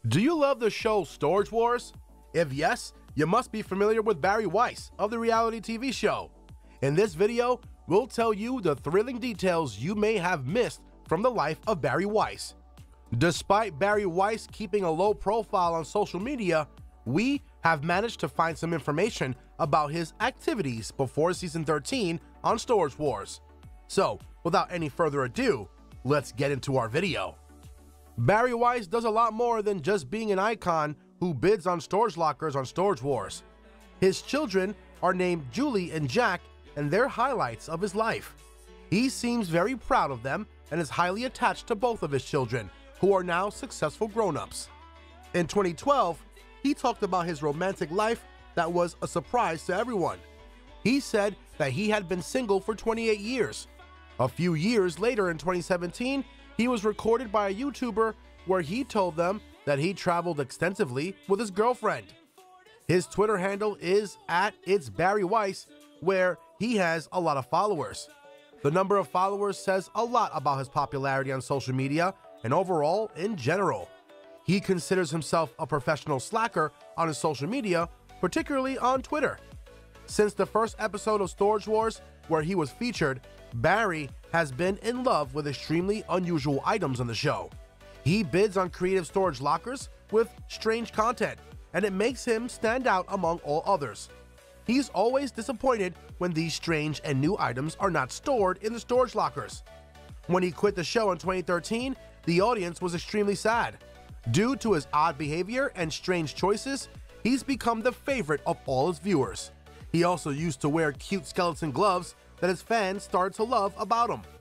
Do you love the show Storage Wars? If yes, you must be familiar with Barry Weiss of the reality TV show. In this video, we'll tell you the thrilling details you may have missed from the life of Barry Weiss. Despite Barry Weiss keeping a low profile on social media, we have managed to find some information about his activities before season 13 on Storage Wars. So, without any further ado, let's get into our video. Barry Weiss does a lot more than just being an icon who bids on storage lockers on Storage Wars. His children are named Julie and Jack, and they're highlights of his life. He seems very proud of them and is highly attached to both of his children, who are now successful grown-ups. In 2012, he talked about his romantic life that was a surprise to everyone. He said that he had been single for 28 years. A few years later in 2017, he was recorded by a YouTuber where he told them that he traveled extensively with his girlfriend. His Twitter handle is @It'sBarryWeiss, where he has a lot of followers. The number of followers says a lot about his popularity on social media and overall in general. He considers himself a professional slacker on his social media, particularly on Twitter. Since the first episode of Storage Wars, where he was featured, Barry has been in love with extremely unusual items on the show. He bids on creative storage lockers with strange content, and it makes him stand out among all others. He's always disappointed when these strange and new items are not stored in the storage lockers. When he quit the show in 2013, the audience was extremely sad. Due to his odd behavior and strange choices, he's become the favorite of all his viewers. He also used to wear cute skeleton gloves that his fans started to love about him.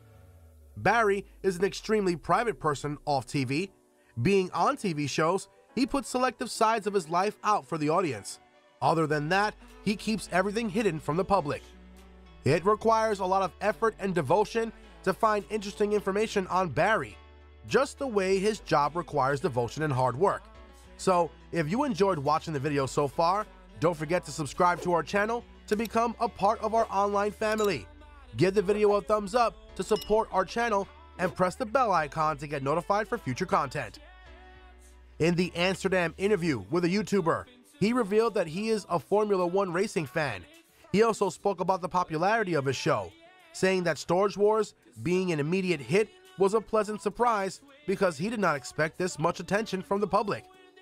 Barry is an extremely private person off TV. Being on TV shows, he puts selective sides of his life out for the audience. Other than that, he keeps everything hidden from the public. It requires a lot of effort and devotion to find interesting information on Barry, just the way his job requires devotion and hard work. So, if you enjoyed watching the video so far, don't forget to subscribe to our channel to become a part of our online family. Give the video a thumbs up to support our channel and press the bell icon to get notified for future content. In the Amsterdam interview with a YouTuber, he revealed that he is a Formula One racing fan. He also spoke about the popularity of his show, saying that Storage Wars being an immediate hit was a pleasant surprise because he did not expect this much attention from the public.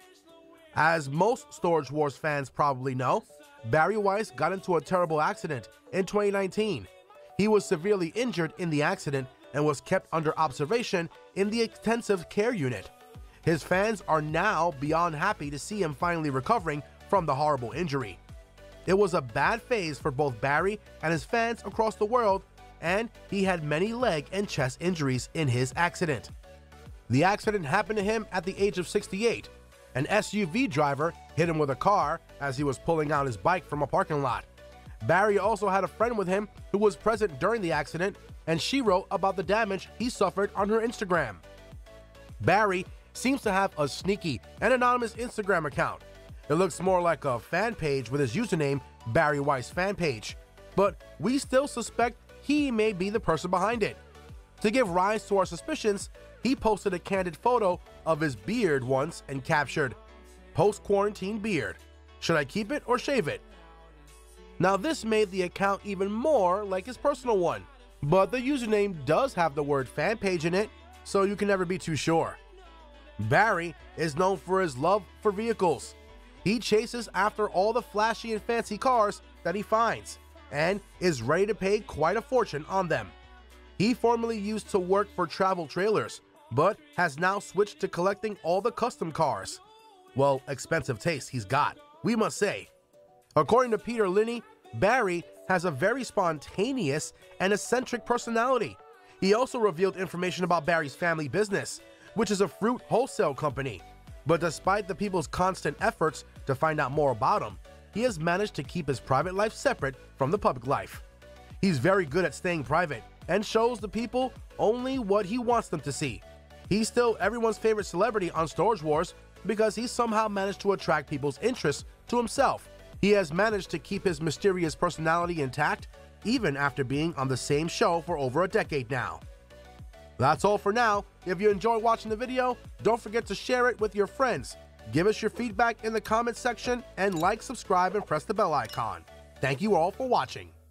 As most Storage Wars fans probably know, Barry Weiss got into a terrible accident in 2019. He was severely injured in the accident and was kept under observation in the intensive care unit. His fans are now beyond happy to see him finally recovering from the horrible injury. It was a bad phase for both Barry and his fans across the world, and he had many leg and chest injuries in his accident. The accident happened to him at the age of 68. An SUV driver hit him with a car as he was pulling out his bike from a parking lot. Barry also had a friend with him who was present during the accident, and she wrote about the damage he suffered on her Instagram. Barry seems to have a sneaky and anonymous Instagram account. It looks more like a fan page with his username Barry Weiss Fan Page, but we still suspect he may be the person behind it. To give rise to our suspicions, he posted a candid photo of his beard once and captured, "Post-quarantine beard. Should I keep it or shave it?" Now this made the account even more like his personal one, but the username does have the word fan page in it, so you can never be too sure. Barry is known for his love for vehicles. He chases after all the flashy and fancy cars that he finds, and is ready to pay quite a fortune on them. He formerly used to work for travel trailers, but has now switched to collecting all the custom cars. Well, expensive taste he's got, we must say. According to Peter Linney, Barry has a very spontaneous and eccentric personality. He also revealed information about Barry's family business, which is a fruit wholesale company. But despite the people's constant efforts to find out more about him, he has managed to keep his private life separate from the public life. He's very good at staying private and shows the people only what he wants them to see. He's still everyone's favorite celebrity on Storage Wars because he somehow managed to attract people's interest to himself. He has managed to keep his mysterious personality intact even after being on the same show for over a decade now. That's all for now. If you enjoyed watching the video, don't forget to share it with your friends. Give us your feedback in the comments section and like, subscribe, and press the bell icon. Thank you all for watching.